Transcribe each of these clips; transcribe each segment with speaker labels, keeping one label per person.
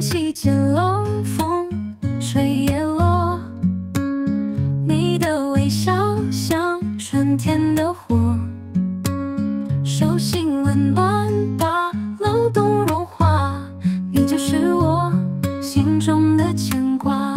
Speaker 1: 起渐漏，风吹叶落。你的微笑像春天的火，手心温暖把漏洞融化。你就是我心中的牵挂。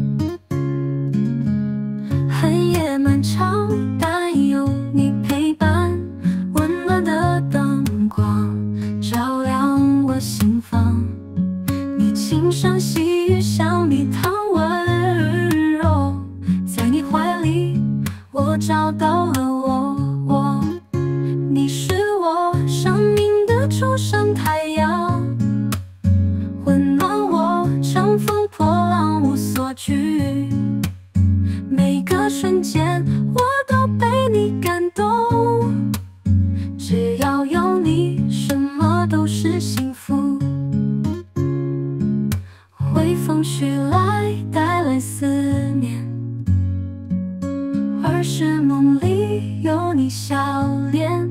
Speaker 1: 黑夜漫长，但有你陪伴，温暖的灯光照亮我心房。你轻声细语像蜜糖温柔，在你怀里我找到了我。你是我生命的初升太阳，温暖我乘风破浪无所惧。每个瞬间我都被你感动，只要有你，什么都是幸福。微风徐来，带来思念，儿时梦里有你笑脸。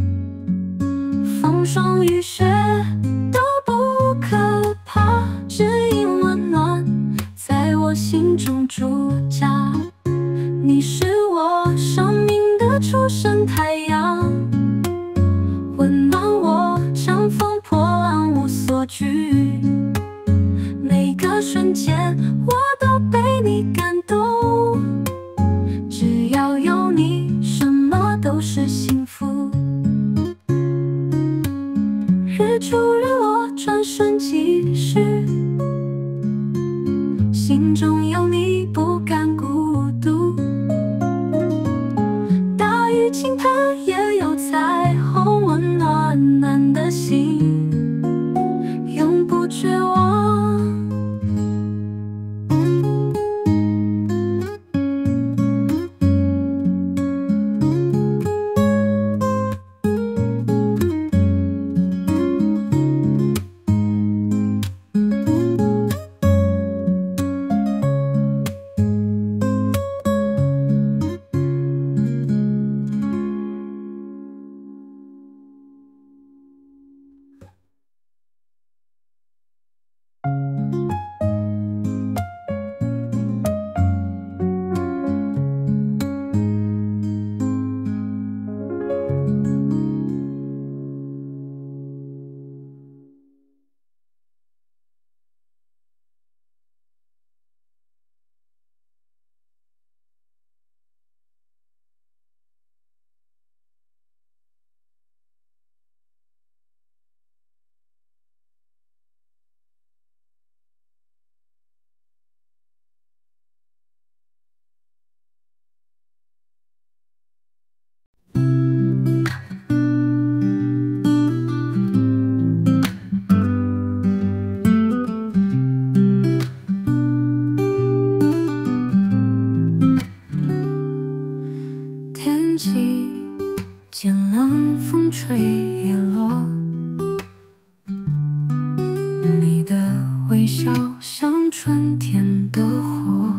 Speaker 1: 风霜雨雪都不可怕，只因温暖在我心中驻扎。你是我生命的初升太阳，温暖我乘风破浪无所惧。每个瞬间我都被你感动，只要有你，什么都是幸福。日出日落，转瞬即逝，心中有你，不敢孤独。大雨倾盆，也有彩虹，温暖暖的心，永不绝望。天气渐冷，风吹叶落。你的微笑像春天的火，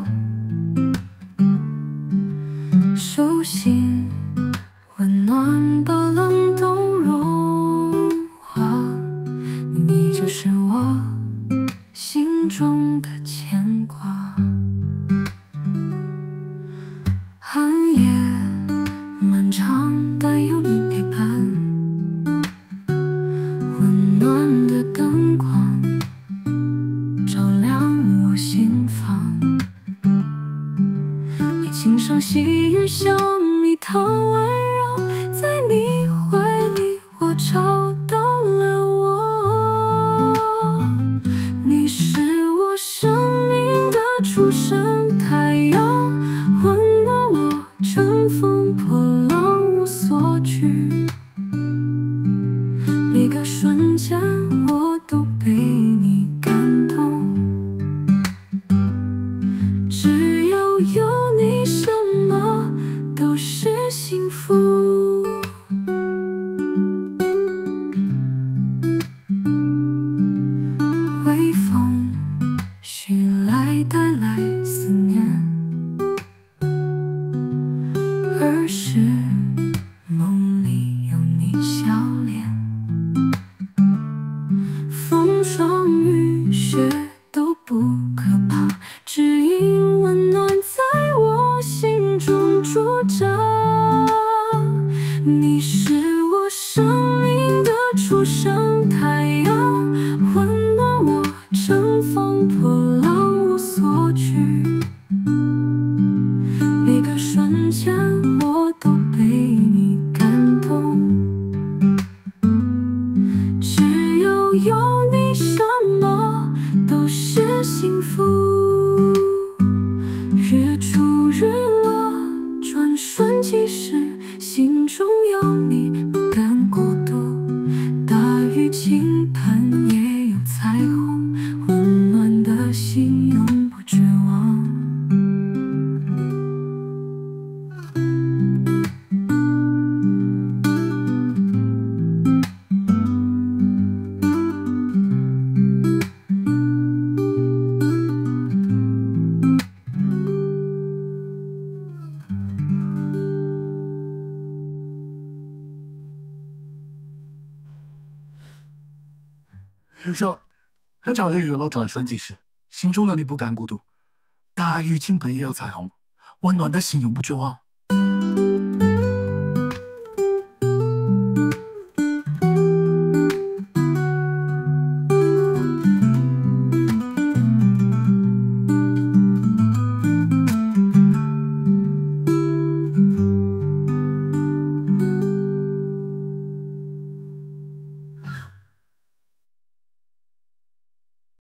Speaker 1: 手心温暖把冷冻融化。你就是我心中的牵挂。寒夜漫长，但有你陪伴， 你是我生命的初生太阳，温暖我乘风破浪无所惧。每个瞬间我都被你感动，只要有你，什么都是幸福。日出日落，转瞬即逝，心中有你，不敢孤独。大雨倾盆也有彩虹，温暖的心永不绝望。
Speaker 2: 很少日落转瞬即逝，心中有你不敢孤独。大雨倾盆也有彩虹，温暖的心永不绝望。